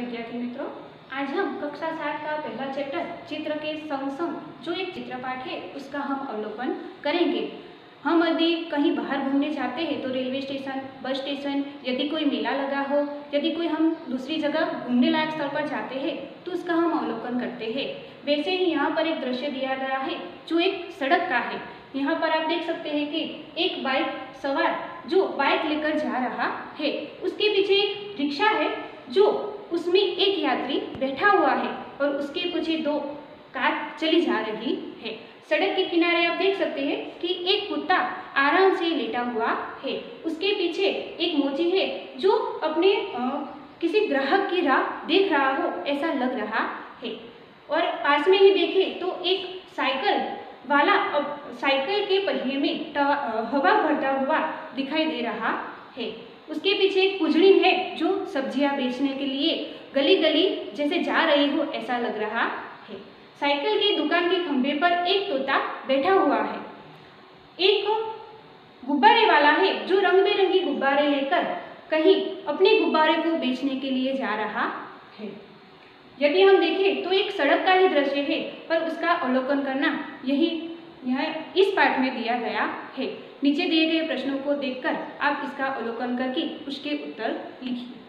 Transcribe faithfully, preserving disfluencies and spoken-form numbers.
विद्यार्थी मित्रों, आज हम कक्षा सात का पहला चैप्टर चित्र के संग संग जो एक चित्रपाठ है उसका हम अवलोकन करेंगे। हम यदि कहीं बाहर घूमने जाते हैं तो रेलवे स्टेशन, बस स्टेशन, यदि कोई मेला लगा हो, यदि कोई हम दूसरी जगह घूमने लायक स्थल पर जाते हैं तो उसका हम अवलोकन करते हैं। वैसे ही यहाँ पर एक दृश्य दिया गया है जो एक सड़क का है। यहाँ पर आप देख सकते हैं कि एक बाइक सवार जो बाइक लेकर जा रहा है, उसके पीछे एक रिक्शा है जो उसमें एक यात्री बैठा हुआ है और उसके पीछे दो कार चली जा रही है। सड़क के किनारे आप देख सकते हैं कि एक कुत्ता आराम से लेटा हुआ है। उसके पीछे एक मोची है जो अपने आ, किसी ग्राहक की राह देख रहा हो ऐसा लग रहा है। और पास में ही देखें तो एक साइकिल वाला अब साइकिल के पहिए में हवा भरता हुआ दिखाई दे रहा है। उसके पीछे एक पुजड़ी है जो सब्जियां बेचने के लिए गली गली जैसे जा रही हो ऐसा लग रहा है। साइकिल की दुकान के खंभे पर एक तोता बैठा हुआ है। एक गुब्बारे वाला है जो रंग बिरंगी गुब्बारे लेकर कहीं अपने गुब्बारे को बेचने के लिए जा रहा है। यदि हम देखें तो एक सड़क का ही दृश्य है, पर उसका अवलोकन करना यही यह इस पाठ में दिया गया है। नीचे दिए गए प्रश्नों को देखकर आप इसका अवलोकन करके उसके उत्तर लिखिए।